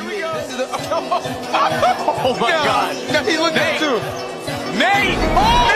Here we go. This is the, oh my God. No, he looked at it too. Nate! Oh!